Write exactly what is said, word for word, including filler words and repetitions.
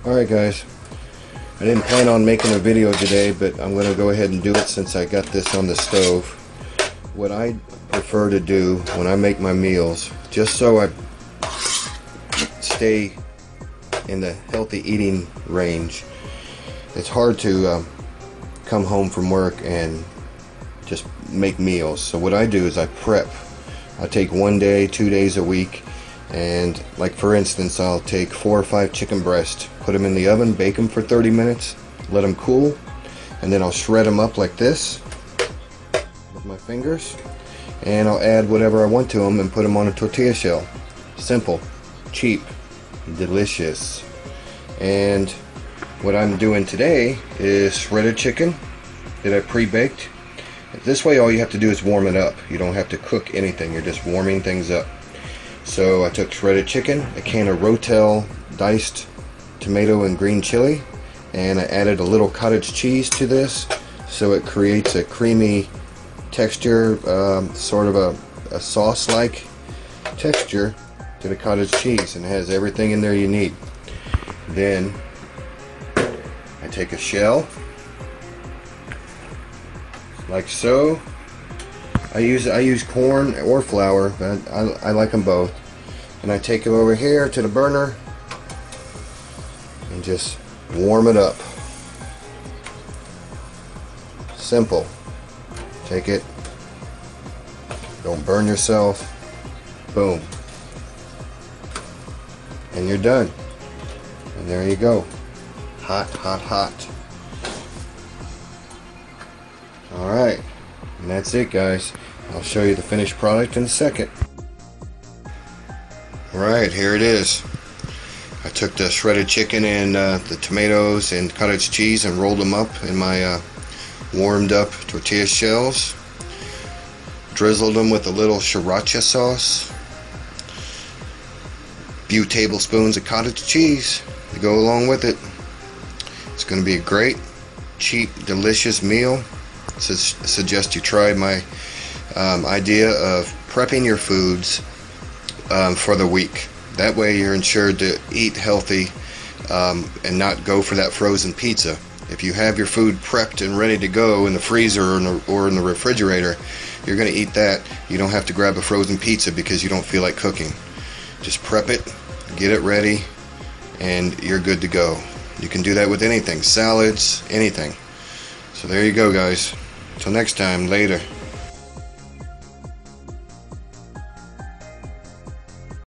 Alright guys, I didn't plan on making a video today, but I'm going to go ahead and do it since I got this on the stove. What I prefer to do when I make my meals, just so I stay in the healthy eating range, it's hard to um, come home from work and just make meals. So what I do is I prep. I take one day, two days a week, and like for instance, I'll take four or five chicken breasts, put them in the oven, bake them for thirty minutes, let them cool, and then I'll shred them up like this with my fingers, and I'll add whatever I want to them and put them on a tortilla shell. Simple, cheap, delicious. And what I'm doing today is shredded chicken that I pre-baked. This way all you have to do is warm it up. You don't have to cook anything, you're just warming things up. So I took shredded chicken, a can of Rotel diced tomato and green chili, and I added a little cottage cheese to this, so it creates a creamy texture, um, sort of a, a sauce-like texture to the cottage cheese, and it has everything in there you need. Then I take a shell, like so. I use I use corn or flour, but I, I like them both. And I take it over here to the burner and just warm it up. Simple. Take it. Don't burn yourself. Boom. And you're done. And there you go. Hot, hot, hot. Alright. And that's it, guys. I'll show you the finished product in a second. Alright, here it is. I took the shredded chicken and uh, the tomatoes and cottage cheese and rolled them up in my uh, warmed up tortilla shells. Drizzled them with a little sriracha sauce. A few tablespoons of cottage cheese to go along with it. It's going to be a great, cheap, delicious meal. I suggest you try my um, idea of prepping your foods um, for the week. That way you're ensured to eat healthy um, and not go for that frozen pizza. If you have your food prepped and ready to go in the freezer or in the, or in the refrigerator, you're going to eat that. You don't have to grab a frozen pizza because you don't feel like cooking. Just prep it, get it ready, and you're good to go. You can do that with anything, salads, anything. So there you go, guys. Till next time, later.